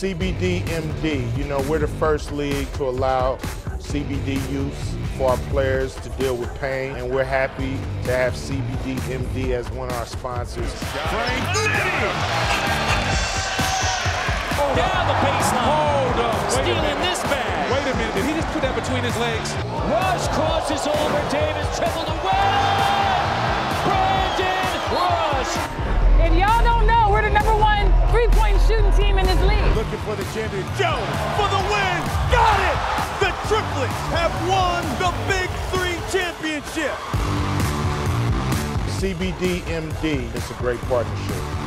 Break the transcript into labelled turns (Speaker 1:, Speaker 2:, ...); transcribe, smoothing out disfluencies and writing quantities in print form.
Speaker 1: cbdMD, you know, we're the first league to allow CBD use for our players to deal with pain, and we're happy to have cbdMD as one of our sponsors.
Speaker 2: Down the baseline.
Speaker 3: Hold up.
Speaker 2: Stealing this bag.
Speaker 3: Wait a minute. Did he just put that between his legs?
Speaker 2: Rush crosses over. Davis dribbled away. Brandon Rush.
Speaker 4: If y'all don't know, we're the #1 3-point shooting team in this league.
Speaker 5: Looking for the champion. Jones for the win. Got it. The triplets have won the Big 3 championship.
Speaker 1: cbdMD, it's a great partnership.